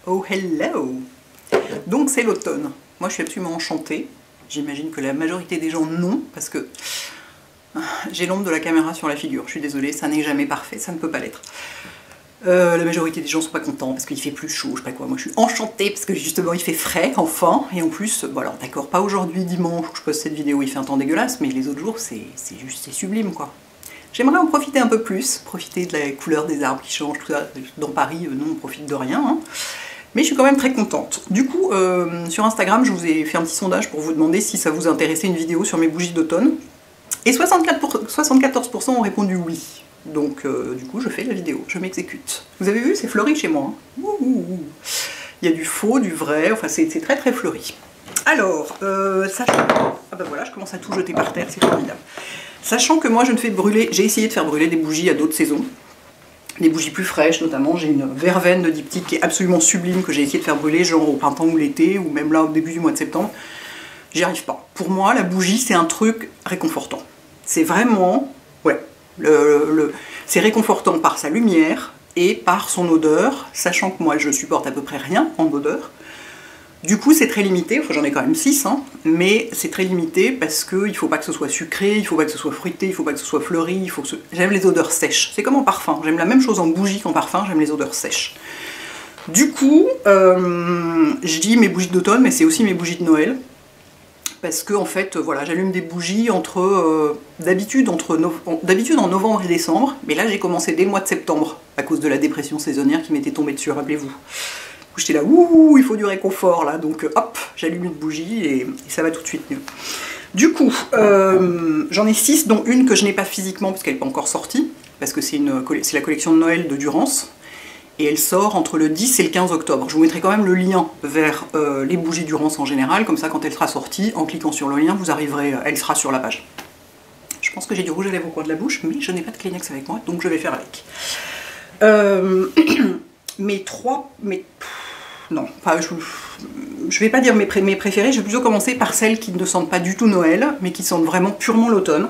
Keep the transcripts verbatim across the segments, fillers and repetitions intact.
Oh hello! Donc c'est l'automne. Moi je suis absolument enchantée. J'imagine que la majorité des gens non, parce que j'ai l'ombre de la caméra sur la figure. Je suis désolée, ça n'est jamais parfait, ça ne peut pas l'être. Euh, la majorité des gens sont pas contents parce qu'il fait plus chaud, je sais pas quoi. Moi je suis enchantée parce que justement il fait frais, enfin. Et en plus, bon alors d'accord, pas aujourd'hui dimanche où je poste cette vidéo, il fait un temps dégueulasse, mais les autres jours c'est juste, c'est sublime quoi. J'aimerais en profiter un peu plus, profiter de la couleur des arbres qui changent, tout ça. Dans Paris, euh, non, on profite de rien. Hein. Mais je suis quand même très contente. Du coup, euh, sur Instagram, je vous ai fait un petit sondage pour vous demander si ça vous intéressait une vidéo sur mes bougies d'automne. Et soixante-quatorze pour cent ont répondu oui. Donc, euh, du coup, je fais la vidéo, je m'exécute. Vous avez vu, c'est fleuri chez moi. Hein. Ouh, ouh, ouh. Il y a du faux, du vrai, enfin c'est très très fleuri. Alors, euh, sachant... Ah ben voilà, je commence à tout jeter par terre, c'est formidable. Sachant que moi je ne fais brûler, j'ai essayé de faire brûler des bougies à d'autres saisons, des bougies plus fraîches notamment, j'ai une verveine de diptyque qui est absolument sublime que j'ai essayé de faire brûler genre au printemps ou l'été, ou même là au début du mois de septembre, j'y arrive pas. Pour moi la bougie c'est un truc réconfortant, c'est vraiment, ouais, le, le, c'est réconfortant par sa lumière et par son odeur, sachant que moi je supporte à peu près rien en odeur. Du coup c'est très limité, enfin j'en ai quand même six, hein, mais c'est très limité parce qu'il ne faut pas que ce soit sucré, il ne faut pas que ce soit fruité, il ne faut pas que ce soit fleuri, il faut que ce... J'aime les odeurs sèches, c'est comme en parfum, j'aime la même chose en bougie qu'en parfum, j'aime les odeurs sèches. Du coup, euh, je dis mes bougies d'automne, mais c'est aussi mes bougies de Noël, parce que en fait, voilà, j'allume des bougies entre, euh, d'habitude entre no... d'habitude en novembre et décembre, mais là j'ai commencé dès le mois de septembre, à cause de la dépression saisonnière qui m'était tombée dessus, rappelez-vous. J'étais là, ouh, il faut du réconfort là, donc hop, j'allume une bougie et, et ça va tout de suite mieux. Du coup, euh, j'en ai six, dont une que je n'ai pas physiquement parce qu'elle n'est pas encore sortie, parce que c'est la collection de Noël de Durance, et elle sort entre le dix et le quinze octobre. Je vous mettrai quand même le lien vers euh, les bougies Durance en général, comme ça quand elle sera sortie, en cliquant sur le lien, vous arriverez, elle sera sur la page. Je pense que j'ai du rouge à lèvres au coin de la bouche, mais je n'ai pas de Kleenex avec moi, donc je vais faire avec. Euh, mes trois... Mes... Non, enfin, je ne vais pas dire mes, pré mes préférées, je vais plutôt commencer par celles qui ne sentent pas du tout Noël, mais qui sentent vraiment purement l'automne.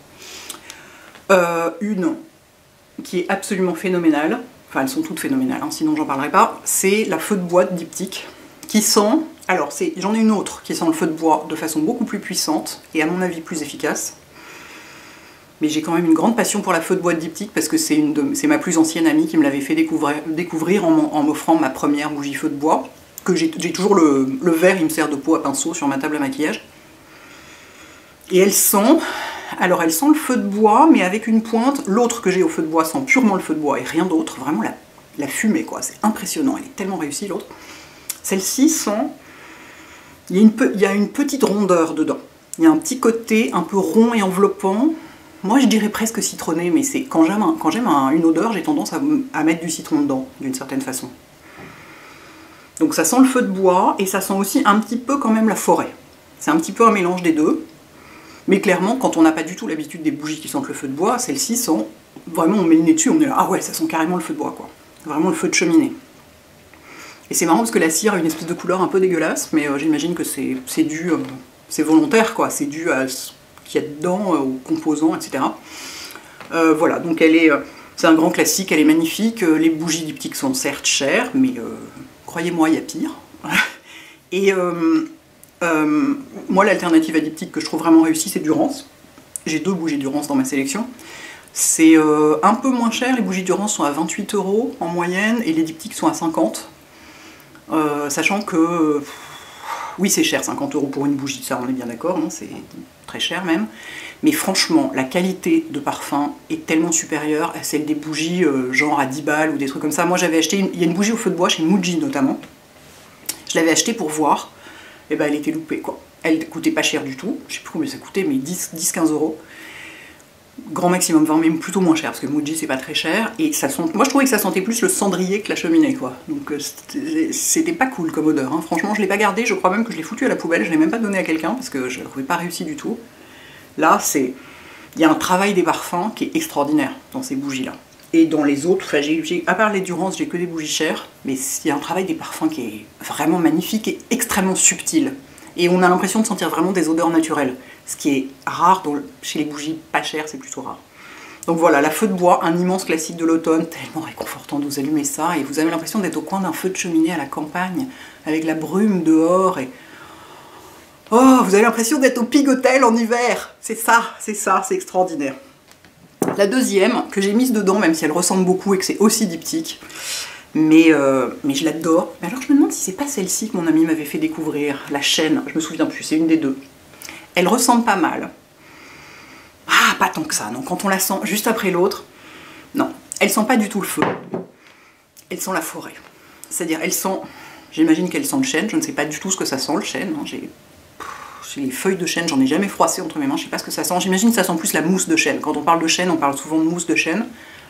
Euh, une qui est absolument phénoménale, enfin elles sont toutes phénoménales, hein, sinon j'en parlerai pas, c'est la feu de bois de diptyque, qui sent, alors j'en ai une autre qui sent le feu de bois de façon beaucoup plus puissante, et à mon avis plus efficace. Mais j'ai quand même une grande passion pour la feu de bois de diptyque parce que c'est ma plus ancienne amie qui me l'avait fait découvrir, découvrir en m'offrant ma première bougie feu de bois. Que j'ai toujours le, le verre, il me sert de pot à pinceau sur ma table à maquillage. Et elle sent, alors elle sent le feu de bois mais avec une pointe. L'autre que j'ai au feu de bois sent purement le feu de bois et rien d'autre, vraiment la, la fumée quoi, c'est impressionnant, elle est tellement réussie l'autre. Celle-ci sent, il y, a une, il y a une petite rondeur dedans, il y a un petit côté un peu rond et enveloppant. Moi je dirais presque citronné, mais c'est quand j'aime un, quand j'aime un, une odeur, j'ai tendance à, à mettre du citron dedans, d'une certaine façon. Donc ça sent le feu de bois, et ça sent aussi un petit peu quand même la forêt. C'est un petit peu un mélange des deux, mais clairement quand on n'a pas du tout l'habitude des bougies qui sentent le feu de bois, celle-ci sent, vraiment on met le nez dessus, on est là, ah ouais, ça sent carrément le feu de bois quoi. Vraiment le feu de cheminée. Et c'est marrant parce que la cire a une espèce de couleur un peu dégueulasse, mais euh, j'imagine que c'est dû, euh, c'est volontaire quoi, c'est dû à qu'il y a dedans, euh, aux composants, et cetera. Euh, voilà, donc elle est, euh, c'est un grand classique, elle est magnifique. Euh, les bougies diptyques sont certes chères, mais euh, croyez-moi, il y a pire. Et euh, euh, moi, l'alternative à diptyque que je trouve vraiment réussie, c'est Durance. J'ai deux bougies Durance dans ma sélection. C'est euh, un peu moins cher, les bougies Durance sont à vingt-huit euros en moyenne, et les diptyques sont à cinquante. Euh, sachant que... Euh, oui, c'est cher, cinquante euros pour une bougie, ça on est bien d'accord, hein, c'est très cher même. Mais franchement, la qualité de parfum est tellement supérieure à celle des bougies euh, genre à dix balles ou des trucs comme ça. Moi j'avais acheté, une... il y a une bougie au feu de bois chez Muji notamment. Je l'avais achetée pour voir, et ben elle était loupée quoi. Elle coûtait pas cher du tout, je sais plus combien ça coûtait, mais dix à quinze euros. Grand maximum vingt, mais plutôt moins cher, parce que Muji c'est pas très cher, et ça sent... moi je trouvais que ça sentait plus le cendrier que la cheminée quoi, donc c'était pas cool comme odeur, hein. Franchement je l'ai pas gardé, je crois même que je l'ai foutu à la poubelle, je l'ai même pas donné à quelqu'un, parce que je ne trouvais pas réussi du tout. Là c'est... il y a un travail des parfums qui est extraordinaire dans ces bougies là, et dans les autres, enfin, j'ai, à part les Durance, j'ai que des bougies chères, mais il y a un travail des parfums qui est vraiment magnifique et extrêmement subtil. Et on a l'impression de sentir vraiment des odeurs naturelles, ce qui est rare dans, chez les bougies pas chères, c'est plutôt rare. Donc voilà, la feu de bois, un immense classique de l'automne, tellement réconfortant de vous allumer ça, et vous avez l'impression d'être au coin d'un feu de cheminée à la campagne, avec la brume dehors, et... Oh, vous avez l'impression d'être au Pig Hotel en hiver. C'est ça, c'est ça, c'est extraordinaire. La deuxième, que j'ai mise dedans, même si elle ressemble beaucoup et que c'est aussi diptyque, mais, euh, mais je l'adore. Mais alors je me demande si c'est pas celle-ci que mon ami m'avait fait découvrir, la chaîne, je me souviens plus, c'est une des deux. Elle ressemble pas mal. Ah, pas tant que ça, non, quand on la sent juste après l'autre, non. Elle sent pas du tout le feu. Elle sent la forêt. C'est-à-dire, elle sent, j'imagine qu'elle sent le chêne, je ne sais pas du tout ce que ça sent le chêne, hein. J'ai... les feuilles de chêne, j'en ai jamais froissé entre mes mains, je sais pas ce que ça sent. J'imagine que ça sent plus la mousse de chêne. Quand on parle de chêne, on parle souvent de mousse de chêne.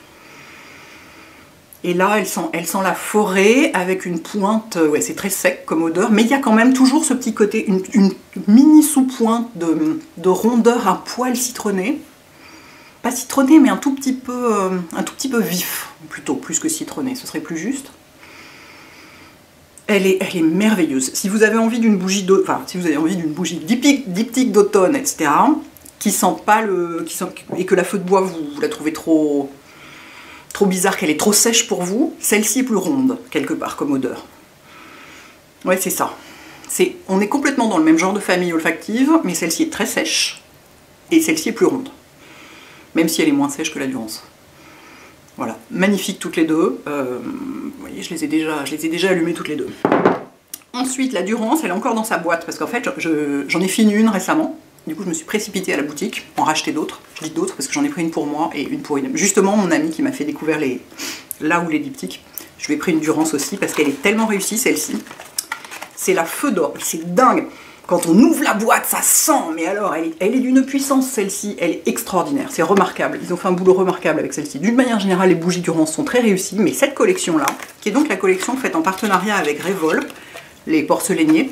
Et là, elle sent, elle sent la forêt avec une pointe, ouais, c'est très sec comme odeur, mais il y a quand même toujours ce petit côté, une, une mini sous-pointe de, de rondeur, un poil citronné. Pas citronné, mais un tout petit peu, euh, un tout petit peu vif, plutôt, plus que citronné, ce serait plus juste. Elle est, elle est merveilleuse. Si vous avez envie d'une bougie d'automne, enfin, si vous avez envie d'une bougie diptyque d'automne, et cetera, qui sent pas le, qui sent, et que la feu de bois vous, vous la trouvez trop, trop bizarre, qu'elle est trop sèche pour vous, celle-ci est plus ronde quelque part comme odeur. Ouais, c'est ça. C'est, on est complètement dans le même genre de famille olfactive, mais celle-ci est très sèche et celle-ci est plus ronde, même si elle est moins sèche que la Durance. Voilà, magnifiques toutes les deux. Euh, vous voyez, je les ai déjà, je les ai déjà allumées toutes les deux. Ensuite, la Durance, elle est encore dans sa boîte, parce qu'en fait, j'en ai fini une récemment. Du coup, je me suis précipitée à la boutique, en racheter d'autres. Je dis d'autres parce que j'en ai pris une pour moi et une pour une... Justement, mon ami qui m'a fait découvrir les... là où les diptyques, je lui ai pris une Durance aussi, parce qu'elle est tellement réussie, celle-ci. C'est la feu d'or, c'est dingue. Quand on ouvre la boîte, ça sent, mais alors, elle est, elle est d'une puissance, celle-ci, elle est extraordinaire, c'est remarquable. Ils ont fait un boulot remarquable avec celle-ci. D'une manière générale, les bougies Durance sont très réussies, mais cette collection-là, qui est donc la collection faite en partenariat avec Revol, les porcelainiers,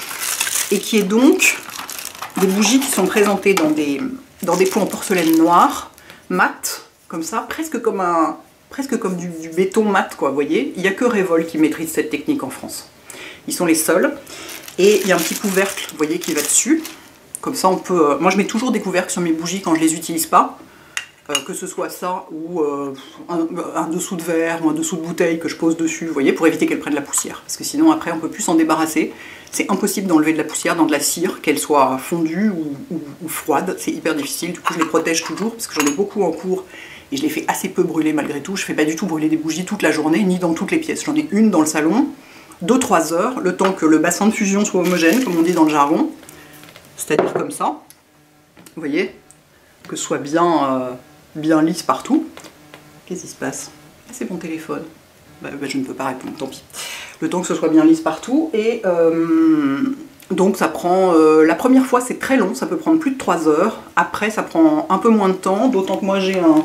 et qui est donc des bougies qui sont présentées dans des, dans des pots en porcelaine noire, mat, comme ça, presque comme, un, presque comme du, du béton mat, quoi, vous voyez. Il n'y a que Revol qui maîtrise cette technique en France. Ils sont les seuls. Et il y a un petit couvercle, vous voyez, qui va dessus. Comme ça, on peut... Euh, moi, je mets toujours des couvercles sur mes bougies quand je les utilise pas. Euh, que ce soit ça ou euh, un, un dessous de verre ou un dessous de bouteille que je pose dessus, vous voyez, pour éviter qu'elle prenne la poussière. Parce que sinon, après, on peut plus s'en débarrasser. C'est impossible d'enlever de la poussière dans de la cire, qu'elle soit fondue ou, ou, ou froide. C'est hyper difficile. Du coup, je les protège toujours, parce que j'en ai beaucoup en cours. Et je les fais assez peu brûler malgré tout. Je fais pas du tout brûler des bougies toute la journée, ni dans toutes les pièces. J'en ai une dans le salon. deux trois heures, le temps que le bassin de fusion soit homogène, comme on dit dans le jargon, c'est-à-dire comme ça, vous voyez, que ce soit bien, euh, bien lisse partout. Qu'est-ce qui se passe? C'est mon téléphone. Bah, bah, je ne peux pas répondre, tant pis. Le temps que ce soit bien lisse partout, et euh, donc ça prend, euh, la première fois c'est très long, ça peut prendre plus de trois heures, après ça prend un peu moins de temps, d'autant que moi j'ai un...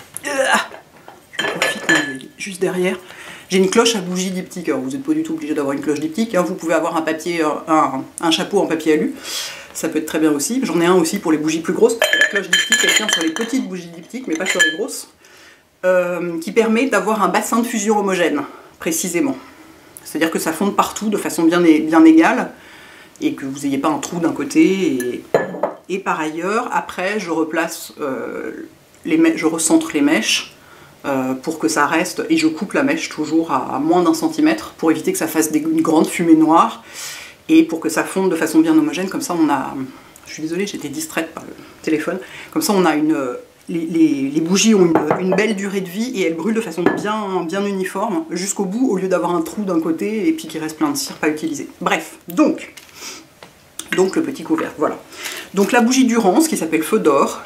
Je profite, juste derrière. J'ai une cloche à bougie diptyque. Alors vous n'êtes pas du tout obligé d'avoir une cloche diptyque, hein. Vous pouvez avoir un papier, un, un chapeau en papier alu, ça peut être très bien aussi. J'en ai un aussi pour les bougies plus grosses. La cloche diptyque, elle tient sur les petites bougies diptyques, mais pas sur les grosses, euh, qui permet d'avoir un bassin de fusion homogène, précisément. C'est-à-dire que ça fonde partout de façon bien, bien égale, et que vous n'ayez pas un trou d'un côté. Et, et par ailleurs, après, je replace, euh, les je recentre les mèches, Euh, pour que ça reste, et je coupe la mèche toujours à, à moins d'un centimètre pour éviter que ça fasse des, une grande fumée noire et pour que ça fonde de façon bien homogène. Comme ça on a, je suis désolée, j'étais distraite par le téléphone, comme ça on a une, les, les, les bougies ont une, une belle durée de vie et elles brûlent de façon bien, bien uniforme jusqu'au bout au lieu d'avoir un trou d'un côté et puis qu'il reste plein de cire pas utilisée. Bref, donc, donc le petit couvercle, voilà. Donc la bougie Durance qui s'appelle Feu d'or.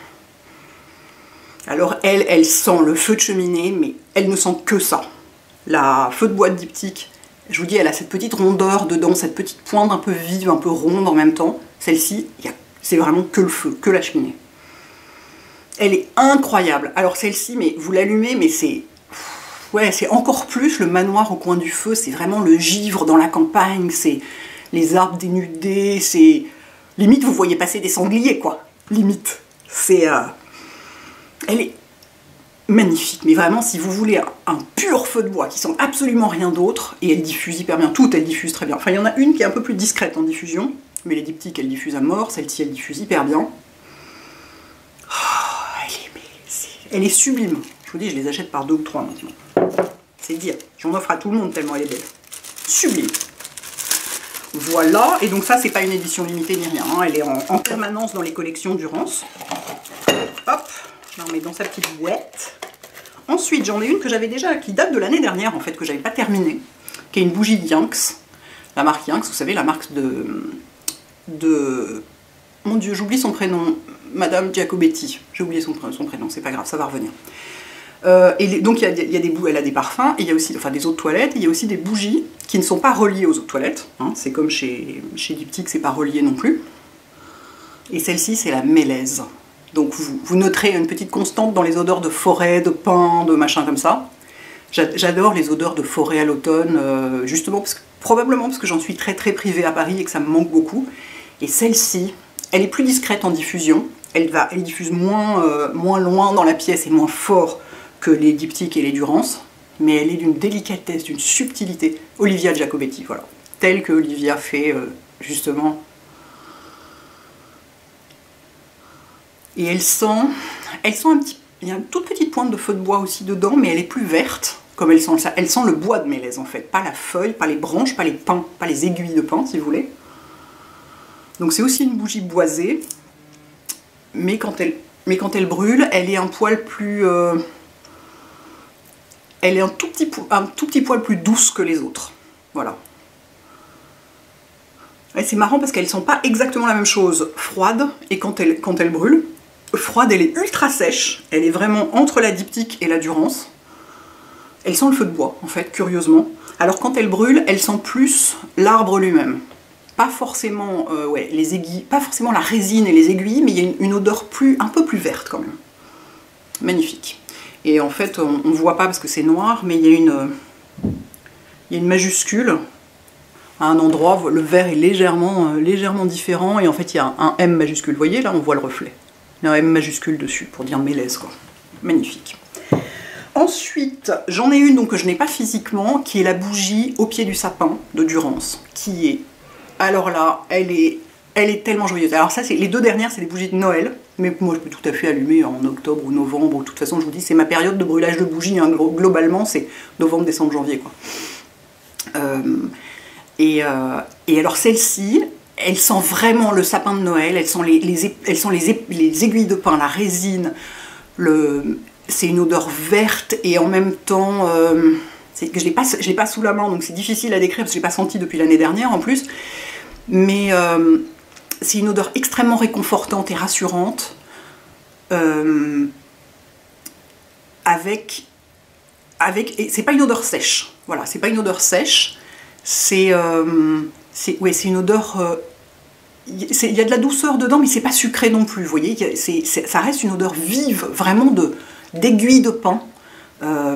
Alors elle, elle sent le feu de cheminée, mais elle ne sent que ça. La feu de bois diptyque, je vous dis, elle a cette petite rondeur dedans, cette petite pointe un peu vive, un peu ronde en même temps. Celle-ci, c'est vraiment que le feu, que la cheminée. Elle est incroyable. Alors celle-ci, mais vous l'allumez, mais c'est... Ouais, c'est encore plus le manoir au coin du feu, c'est vraiment le givre dans la campagne, c'est les arbres dénudés, c'est... Limite, vous voyez passer des sangliers, quoi. Limite. C'est... Euh... Elle est magnifique, mais vraiment, si vous voulez un, un pur feu de bois qui sent absolument rien d'autre, et elle diffuse hyper bien, toutes elles diffusent très bien. Enfin, il y en a une qui est un peu plus discrète en diffusion, mais les diptyques, elles diffusent à mort, celle-ci, elle diffuse hyper bien. Oh, elle est, mais Elle est sublime. Je vous dis, je les achète par deux ou trois maintenant. C'est dire. J'en offre à tout le monde tellement elle est belle. Sublime. Voilà. Et donc ça, c'est pas une édition limitée ni rien. Hein. Elle est en, en permanence dans les collections Durance. Hop. Je la remets dans sa petite boîte. Ensuite, j'en ai une que j'avais déjà, qui date de l'année dernière, en fait, que j'avais pas terminée, qui est une bougie Yanks. La marque Yanks, vous savez, la marque de... de... Mon Dieu, j'oublie son prénom. Madame Giacobetti. J'ai oublié son, son prénom, c'est pas grave, ça va revenir. Euh, et les, donc, il y a, il y a des bougies, elle a des parfums, et il y a aussi, enfin, des eaux de toilette, et il y a aussi des bougies qui ne sont pas reliées aux eaux de toilette. Hein, c'est comme chez, chez Diptyque, c'est pas relié non plus. Et celle-ci, c'est la mélèze. Donc vous, vous noterez une petite constante dans les odeurs de forêt, de pin, de machin comme ça. J'adore les odeurs de forêt à l'automne, euh, justement, parce que, probablement parce que j'en suis très très privée à Paris et que ça me manque beaucoup. Et celle-ci, elle est plus discrète en diffusion, elle, va, elle diffuse moins, euh, moins loin dans la pièce et moins fort que les Diptyque et les Durance, mais elle est d'une délicatesse, d'une subtilité. Olivia Giacobetti, voilà. Telle que Olivia fait, euh, justement... Et elle sent, elle sent un petit, il y a une toute petite pointe de feu de bois aussi dedans, mais elle est plus verte, comme elle sent ça. Elle sent le bois de mélèze en fait, pas la feuille, pas les branches, pas les pins, pas les aiguilles de pin si vous voulez. Donc c'est aussi une bougie boisée, mais quand elle, mais quand elle brûle, elle est un poil plus, euh, elle est un tout petit, un tout petit poil plus douce que les autres. Voilà. Et c'est marrant parce qu'elle ne sent pas exactement la même chose froide et quand elle, quand elle brûle. Froide, elle est ultra sèche, elle est vraiment entre la Diptyque et la Durance. Elle sent le feu de bois, en fait, curieusement. Alors quand elle brûle, elle sent plus l'arbre lui-même. Pas forcément, euh, ouais, les aiguilles, pas forcément la résine et les aiguilles, mais il y a une, une odeur plus, un peu plus verte quand même. Magnifique. Et en fait, on ne voit pas parce que c'est noir, mais il y a une, il y a une majuscule. À un endroit, le vert est légèrement, euh, légèrement différent, et en fait il y a un M majuscule. Vous voyez, là on voit le reflet. Il y a un M majuscule dessus, pour dire mélèze, quoi. Magnifique. Ensuite, j'en ai une donc, que je n'ai pas physiquement, qui est la bougie au pied du sapin de Durance, qui est... Alors là, elle est, elle est tellement joyeuse. Alors ça, les deux dernières, c'est des bougies de Noël, mais moi je peux tout à fait allumer en octobre ou novembre, ou de toute façon, je vous dis, c'est ma période de brûlage de bougies, hein, globalement, c'est novembre, décembre, janvier, quoi. Euh, et, euh, et alors celle-ci, elle sent vraiment le sapin de Noël, elle sent les, les, elle sent les, les aiguilles de pin, la résine, le... c'est une odeur verte et en même temps, euh, je ne l'ai pas, je l'ai pas sous la main, donc c'est difficile à décrire parce que je ne l'ai pas senti depuis l'année dernière en plus, mais euh, c'est une odeur extrêmement réconfortante et rassurante, euh, avec, avec, et c'est pas une odeur sèche, voilà, c'est pas une odeur sèche, c'est, euh, c'est, ouais, c'est une odeur... Euh, il y a de la douceur dedans, mais c'est pas sucré non plus, vous voyez, c'est, c'est, ça reste une odeur vive, vraiment de, d'aiguille de pin. Euh,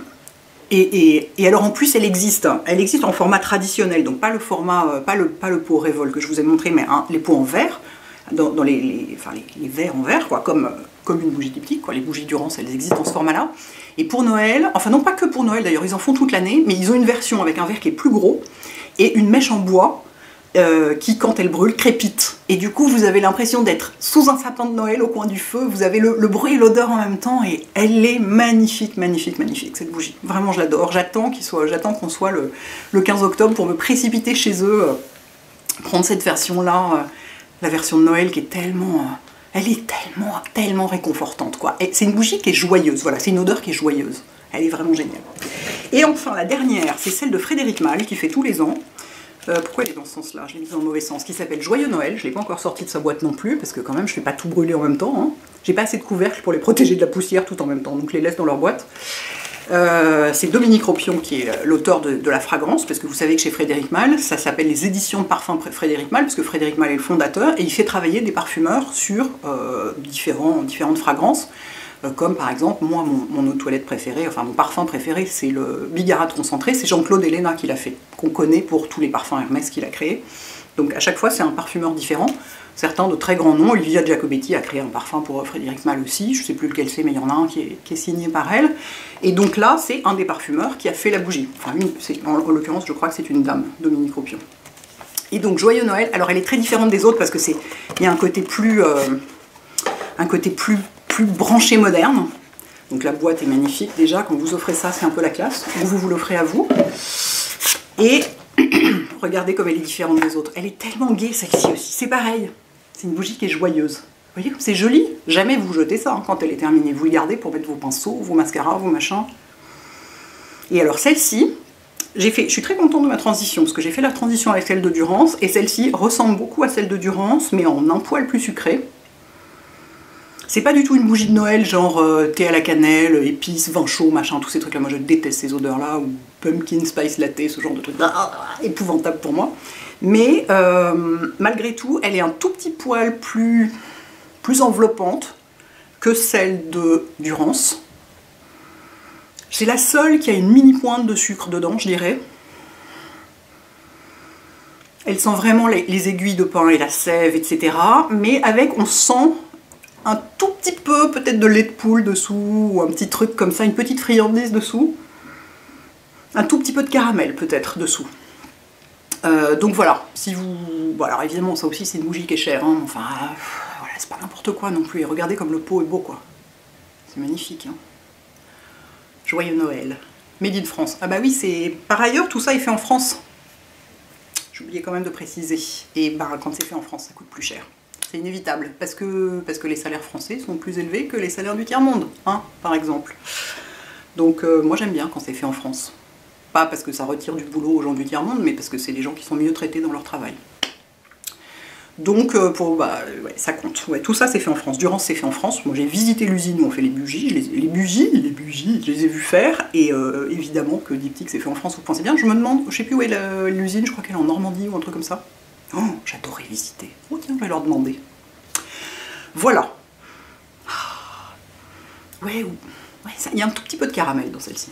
et, et, et alors en plus, elle existe, elle existe en format traditionnel, donc pas le format, pas le, pas le pot Révolte que je vous ai montré, mais hein, les pots en verre, dans, dans les, les, enfin les, les verres en verre, quoi, comme, comme une bougie Diptyque, quoi. Les bougies Durance, elles existent dans ce format-là. Et pour Noël, enfin non pas que pour Noël d'ailleurs, ils en font toute l'année, mais ils ont une version avec un verre qui est plus gros et une mèche en bois. Euh, qui, quand elle brûle, crépite. Et du coup, vous avez l'impression d'être sous un sapin de Noël au coin du feu. Vous avez le, le bruit et l'odeur en même temps. Et elle est magnifique, magnifique, magnifique, cette bougie. Vraiment, je l'adore. J'attends qu'il soit, j'attends qu'on soit le, le quinze octobre pour me précipiter chez eux, euh, prendre cette version-là, euh, la version de Noël qui est tellement... Euh, elle est tellement, tellement réconfortante, quoi. Et c'est une bougie qui est joyeuse. Voilà, c'est une odeur qui est joyeuse. Elle est vraiment géniale. Et enfin, la dernière, c'est celle de Frédéric Malle, qui fait tous les ans. Euh, pourquoi elle est dans ce sens-là? Je l'ai mise dans le mauvais sens. Qui s'appelle Joyeux Noël. Je ne l'ai pas encore sorti de sa boîte non plus, parce que quand même, je ne fais pas tout brûler en même temps. Hein. J'ai pas assez de couvercles pour les protéger de la poussière tout en même temps, donc je les laisse dans leur boîte. Euh, c'est Dominique Ropion qui est l'auteur de, de la fragrance, parce que vous savez que chez Frédéric Malle, ça s'appelle les éditions de parfums Frédéric Malle, parce que Frédéric Malle est le fondateur, et il fait travailler des parfumeurs sur euh, différents, différentes fragrances. Comme par exemple, moi, mon, mon eau de toilette préférée, enfin mon parfum préféré, c'est le Bigarade concentré, c'est Jean-Claude Helena qui l'a fait, qu'on connaît pour tous les parfums Hermès qu'il a créés. Donc à chaque fois, c'est un parfumeur différent, certains de très grands noms. Olivia Giacobetti a créé un parfum pour Frédéric Malle aussi, je ne sais plus lequel c'est, mais il y en a un qui est, qui est signé par elle. Et donc là, c'est un des parfumeurs qui a fait la bougie. Enfin, une, en, en l'occurrence, je crois que c'est une dame, Dominique Ropion. Et donc, Joyeux Noël, alors elle est très différente des autres parce que c'est, il y a un côté plus... Euh, un côté plus... plus branché moderne, Donc la boîte est magnifique déjà, quand vous offrez ça, c'est un peu la classe. Ou vous vous l'offrez à vous. Et regardez comme elle est différente des autres. Elle est tellement gaie celle-ci aussi, c'est pareil. C'est une bougie qui est joyeuse. Vous voyez comme c'est joli. Jamais vous jetez ça hein, quand elle est terminée. Vous le gardez pour mettre vos pinceaux, vos mascaras, vos machins. Et alors celle-ci, j'ai fait, je suis très contente de ma transition, parce que j'ai fait la transition avec celle de Durance, et celle-ci ressemble beaucoup à celle de Durance, mais en un poil plus sucré. C'est pas du tout une bougie de Noël, genre euh, thé à la cannelle, épices, vin chaud, machin, tous ces trucs-là. Moi je déteste ces odeurs-là, ou pumpkin spice latte, ce genre de trucs ah, épouvantable pour moi. Mais euh, malgré tout, elle est un tout petit poil plus, plus enveloppante que celle de Durance. C'est la seule qui a une mini pointe de sucre dedans, je dirais. Elle sent vraiment les, les aiguilles de pin et la sève, et cetera. Mais avec, on sent un tout petit peu peut-être de lait de poule dessous, ou un petit truc comme ça, une petite friandise dessous. Un tout petit peu de caramel peut-être dessous. Euh, donc voilà, si vous... Bon alors évidemment ça aussi c'est une bougie qui est chère, hein. Enfin euh, voilà, c'est pas n'importe quoi non plus. Et regardez comme le pot est beau quoi. C'est magnifique. Hein. Joyeux Noël. Made in France. Ah bah oui, c'est... Par ailleurs, tout ça est fait en France. J'ai oublié quand même de préciser. Et bah quand c'est fait en France, ça coûte plus cher. C'est inévitable, parce que, parce que les salaires français sont plus élevés que les salaires du tiers-monde, hein, par exemple. Donc euh, moi j'aime bien quand c'est fait en France. Pas parce que ça retire du boulot aux gens du tiers-monde, mais parce que c'est des gens qui sont mieux traités dans leur travail. Donc euh, pour, bah, ouais, ça compte. Ouais, tout ça c'est fait en France. Durance c'est fait en France. Moi j'ai visité l'usine où on fait les bougies. Je les, les bougies, les bougies, je les ai vues faire. Et euh, évidemment que Diptyque c'est fait en France, vous pensez bien. Je me demande, je sais plus où est l'usine, je crois qu'elle est en Normandie ou un truc comme ça. Oh, j'adorerais visiter. Oh tiens, je vais leur demander. Voilà. Ouais, ouais, il y a un tout petit peu de caramel dans celle-ci.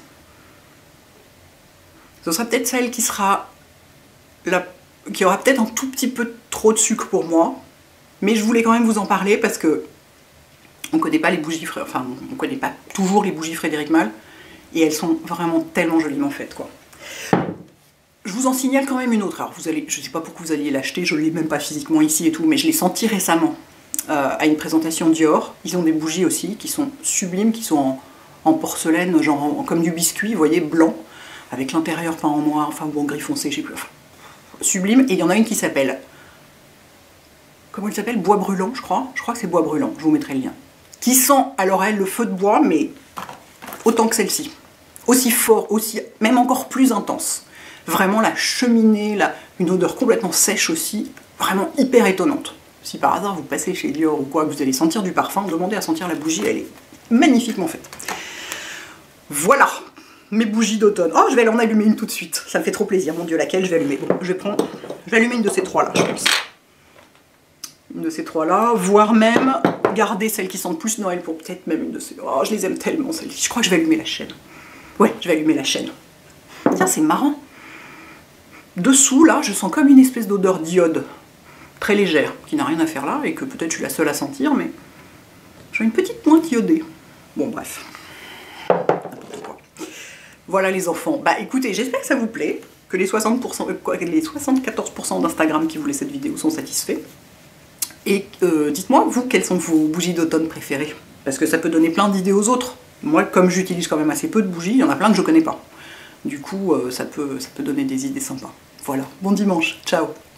Ce sera peut-être celle qui sera la, qui aura peut-être un tout petit peu trop de sucre pour moi, mais je voulais quand même vous en parler parce que on connaît pas les bougies, enfin on connaît pas toujours les bougies Frédéric Malle et elles sont vraiment tellement joliment faites quoi. Je vous en signale quand même une autre. Alors vous allez, je sais pas pourquoi vous alliez l'acheter, je l'ai même pas physiquement ici et tout, mais je l'ai senti récemment euh, à une présentation Dior. Ils ont des bougies aussi qui sont sublimes, qui sont en, en porcelaine, genre en, comme du biscuit, vous voyez, blanc, avec l'intérieur peint en noir, enfin ou en gris foncé, je sais plus. Enfin, sublime. Et il y en a une qui s'appelle, comment elle s'appelle, Bois brûlant, je crois. Je crois que c'est Bois brûlant. Je vous mettrai le lien. Qui sent alors elle le feu de bois, mais autant que celle-ci, aussi fort, aussi, même encore plus intense. Vraiment la cheminée, la, une odeur complètement sèche aussi, vraiment hyper étonnante. Si par hasard vous passez chez Dior ou quoi, que vous allez sentir du parfum, demandez à sentir la bougie, elle est magnifiquement faite. Voilà, mes bougies d'automne. Oh, je vais aller en allumer une tout de suite, ça me fait trop plaisir, mon Dieu, laquelle je vais allumer. Bon, je vais prendre, je vais allumer une de ces trois là, je pense. Une de ces trois là, voire même garder celles qui sentent plus Noël pour peut-être même une de ces... Oh, je les aime tellement celles-ci, je crois que je vais allumer la chaîne. Ouais, je vais allumer la chaîne. Tiens, c'est marrant. Dessous, là, je sens comme une espèce d'odeur d'iode, très légère, qui n'a rien à faire là, et que peut-être je suis la seule à sentir, mais j'ai une petite pointe iodée. Bon, bref. N'importe quoi. Voilà les enfants. Bah écoutez, j'espère que ça vous plaît, que les soixante pour cent, euh, quoi, les soixante-quatorze pour cent d'Instagram qui voulaient cette vidéo sont satisfaits. Et euh, dites-moi, vous, quelles sont vos bougies d'automne préférées? Parce que ça peut donner plein d'idées aux autres. Moi, comme j'utilise quand même assez peu de bougies, il y en a plein que je connais pas. Du coup, euh, ça peut, ça peut donner des idées sympas. Voilà, bon dimanche, ciao!